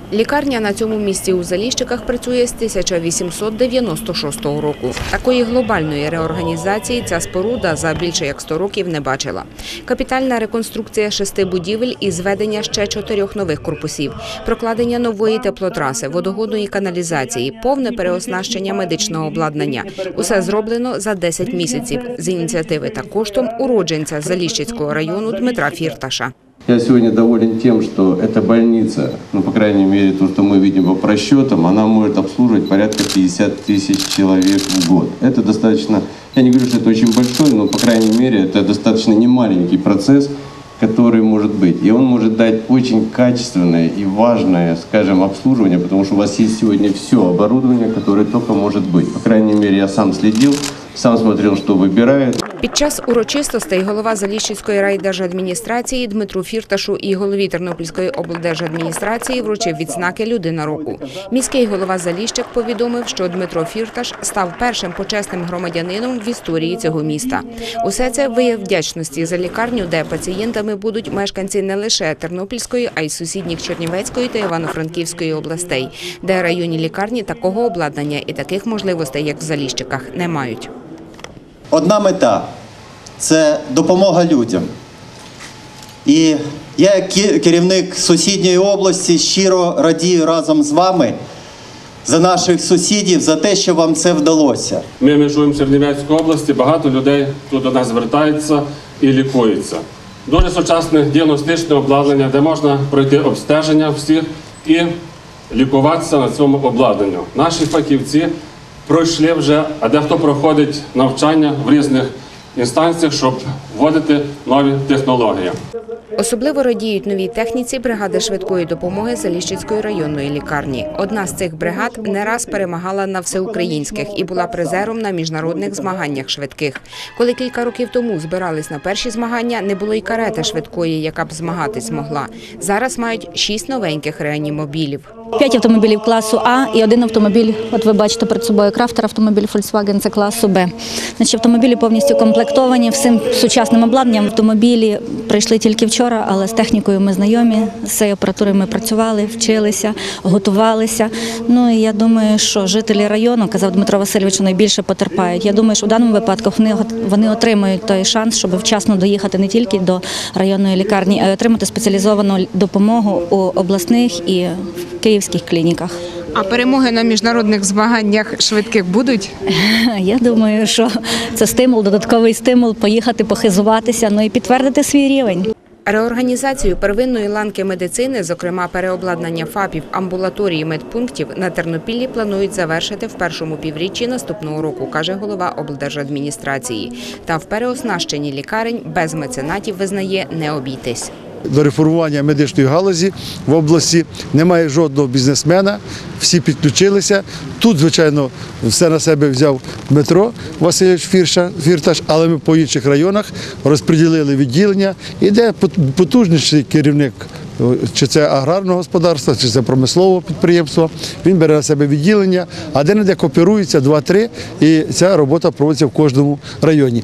Лікарня на цьому місці у Заліщиках працює з 1896 року. Такої глобальної реорганізації ця споруда за більше як 100 років не бачила. Капітальна реконструкція 6 будівель і зведення ще 4 нових корпусів, прокладення нової теплотраси, водогодної каналізації, повне переоснащення медичного обладнання. Усе зроблено за 10 місяців з ініціативи та коштом уродженця Заліщицького району Дмитра Фірташа. Я сегодня доволен тем, что эта больница, по крайней мере, то, что мы видим по расчетам, она может обслуживать порядка 50 тысяч человек в год. Это достаточно, я не говорю, что это очень большой, но, по крайней мере, это достаточно немаленький процесс, который может быть. И он может дать очень качественное и важное, скажем, обслуживание, потому что у вас есть сегодня все оборудование, которое только может быть. По крайней мере, я сам следил, сам смотрел, что выбирают. Під час урочистостей голова Заліщицької райдержадміністрації Дмитру Фірташу і голові Тернопільської облдержадміністрації вручив відзнаки «Людина року». Міський голова Заліщик повідомив, що Дмитро Фірташ став першим почесним громадянином в історії цього міста. Усе це вияв вдячності за лікарню, де пацієнтами будуть мешканці не лише Тернопільської, а й сусідніх Чернівецької та Івано-Франківської областей, де районні лікарні такого обладнання і таких можливостей, як в Заліщиках, не мають. Одна мета – це допомога людям. І я, як керівник сусідньої області, щиро радію разом з вами за наших сусідів, за те, що вам це вдалося. Ми межуємо з Чернівецької області, багато людей тут до нас звертаються і лікуються. Дуже сучасне діагностичне обладнання, де можна пройти обстеження всіх і лікуватися на цьому обладнанні. Наші фахівці пройшли вже, а дехто проходить навчання в різних інстанціях, щоб вводити нові технології. Особливо радіють новій техніці бригади швидкої допомоги Заліщицької районної лікарні. Одна з цих бригад не раз перемагала на всеукраїнських і була призером на міжнародних змаганнях швидких. Коли кілька років тому збирались на перші змагання, не було й карети швидкої, яка б змагатись могла. Зараз мають 6 новеньких реанімобілів. 5 автомобілів класу А і 1 автомобіль, от ви бачите перед собою крафтер, автомобіль Volkswagen, це класу Б. Автомобілі повністю комплектовані всім сучасним обладнанням. Автомобілі прийшли тільки вчора, але з технікою ми знайомі, з цією апаратурою ми працювали, вчилися, готувалися. Ну і я думаю, що жителі району, казав Дмитро Васильович, найбільше потерпають. Я думаю, що в даному випадку вони отримають той шанс, щоб вчасно доїхати не тільки до районної лікарні, а й отримати спеціалізовану допомогу у обласних і київських клініках. А перемоги на міжнародних змаганнях швидких будуть? Я думаю, що це стимул, додатковий стимул поїхати, похизуватися, ну і підтвердити свій рівень. Реорганізацію первинної ланки медицини, зокрема переобладнання ФАПів, амбулаторії, медпунктів, на Тернопіллі планують завершити в першому півріччі наступного року, каже голова облдержадміністрації. Та в переоснащенні лікарень без меценатів, визнає, не обійтись. До реформування медичної галузі в області немає жодного бізнесмена, всі підключилися. Тут, звичайно, все на себе взяв Дмитро Васильович Фірташ, але ми по інших районах розподілили відділення. Іде потужніший керівник, чи це аграрного господарства, чи це промислового підприємства. Він бере на себе відділення, а де-не-де кооперується 2-3, і ця робота проводиться в кожному районі.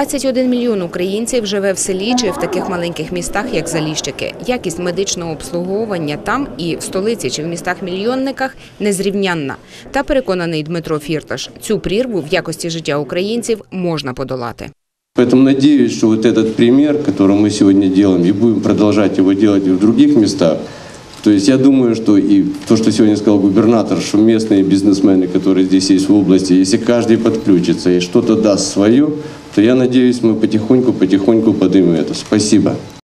21 мільйон українців живе в селі чи в таких маленьких містах, як Заліщики. Якість медичного обслуговування там і в столиці чи в містах-мільйонниках незрівнянна. Та переконаний Дмитро Фірташ, цю прірву в якості життя українців можна подолати. Поэтому надеюсь, что вот этот пример, который мы сегодня делаем, и будем продолжать его делать и в других местах, то есть я думаю, что и то, что сегодня сказал губернатор, что местные бизнесмены, которые здесь есть в области, если каждый подключится и что-то даст свое, то я надеюсь, мы потихоньку поднимем это. Спасибо.